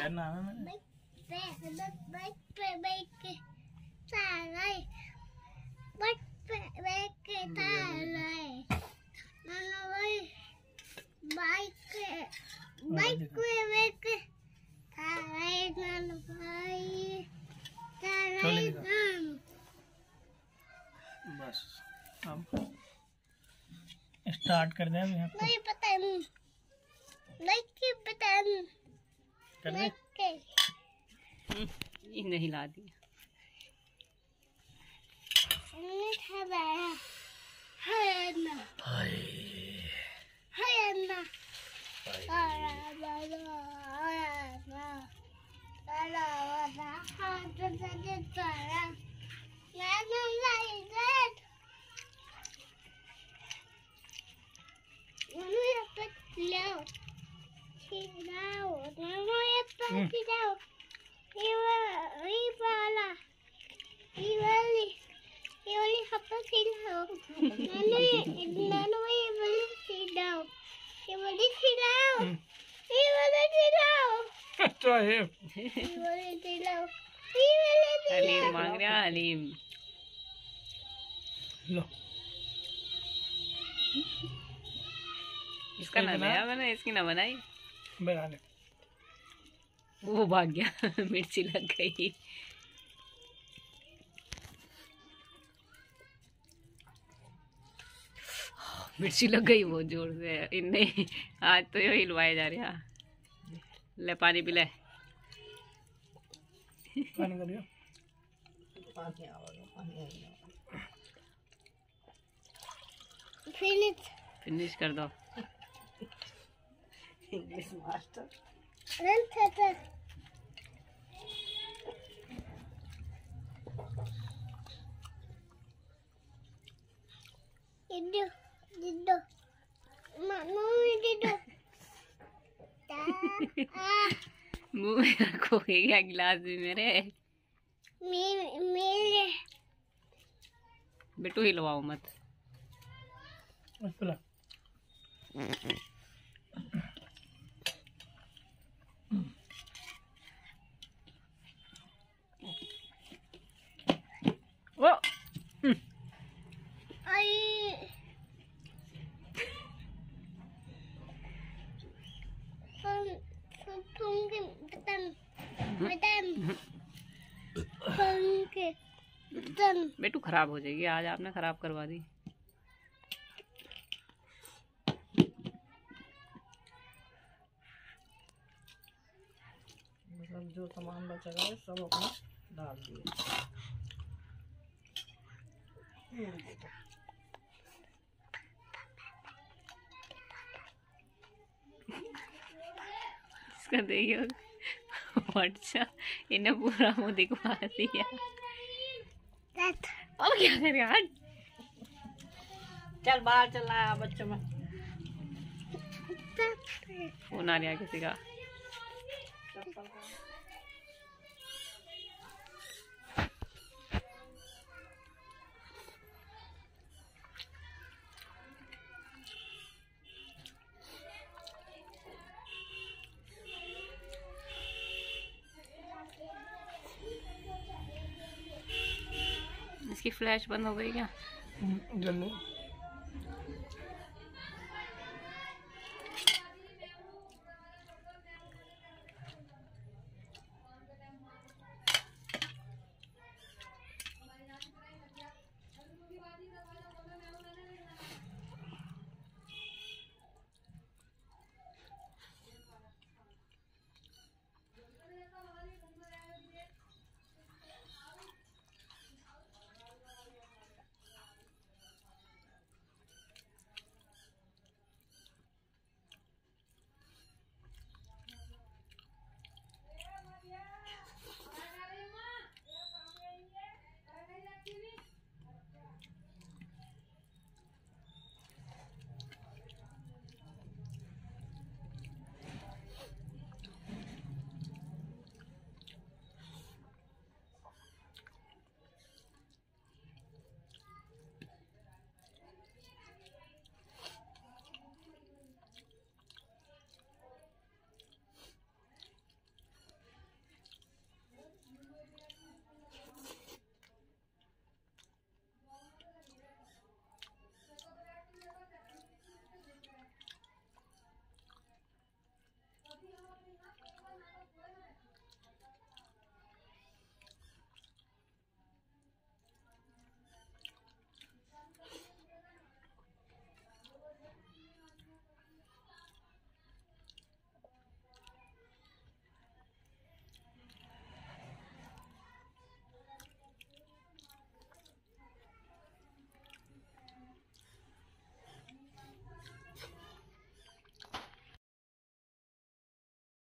तैरना है ना बाइक पे बैठ के तारे बाइक पे बैठ के तारे नाना भाई बाइक पे बैठ के तारे नाना भाई तारे बस अब स्टार्ट कर दें अभी आपको नहीं पता नहीं पता कर दे ये नहीं ला दिया हलीम मांग रहा हलीम लो इसका ना नया बना इसकी ना बनाई बना ले वो भाग गया मिर्ची लग गई मिर्ची लग गई बहुत जोर से इनने आज तो ये हिलवाए जा रहे हैं ले पानी पिला पानी करियो फिनिश कर दो इंग्लिश मास्टर मुंह में रखोगे क्या गिलास भी मेरे बेटू हिलवाओ मत ओ बेटू खराब हो जाएगी आज आपने खराब करवा दी मतलब जो सामान बचा है सब अपना डाल दिए इसका देखियो अच्छा इन्हें पूरा मुँह दिखवा दिया अब क्या करे यार चल बाहर चल रहा है बच्चों में फोन आ रहा है किसी का इसकी फ्लैश बंद हो गई क्या जल्दी